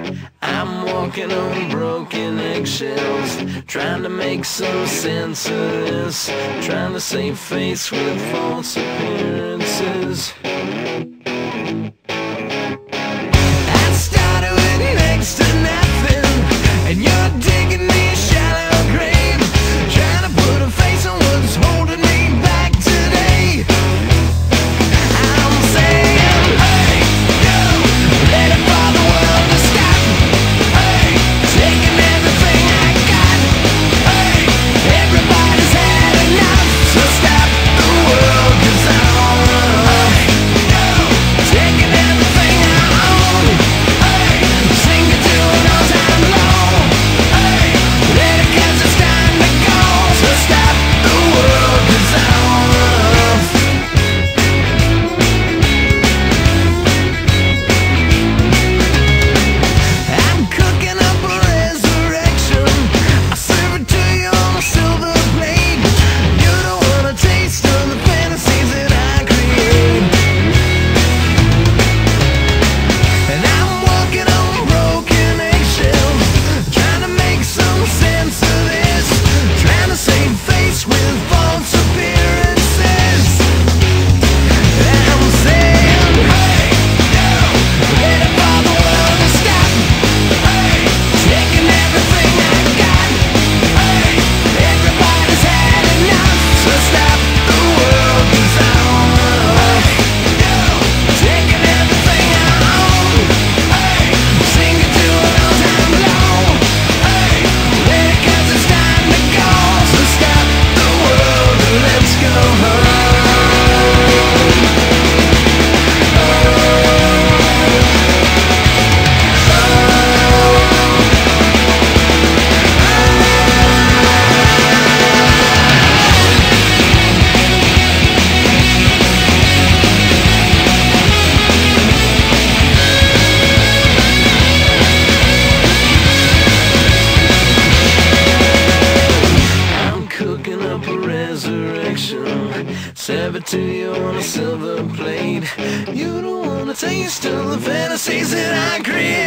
I'm walking on broken eggshells, trying to make some sense of this, trying to save face with false appearances. I started with next to nothing, and you're digging me a shallow grave, trying to put a face on what's holding me back today. I'm saying, hey, yo, ready for the world to stop. Hey, taking everything I got. Hey, everybody's had enough, so stop the world, 'cause I don't wanna. Hey, yo, taking everything I own. Hey, sing it to an all-time low. Hey, ready 'cause it's time to go, so stop the world, 'cause I don't wanna. I'm cooking up a resurrection. I serve it to you on a silver plate. You don't want a taste of the fantasies that I create. And I'm walking on broken eggshells, trying to make some sense of this, trying to save face with false appearances. I'm saying, hey, yo, ready for the world to stop. Hey, taking everything I got. Hey, everybody's had enough, so stop the world, 'cause I don't wanna. Hey, yo, taking everything I own. Hey, sing it to an all-time low. Hey, ready 'cause it's time to go, so stop the world and let's go home. I'm cooking up a resurrection, serve it to you on a silver plate. You don't want a taste of the fantasies that I create.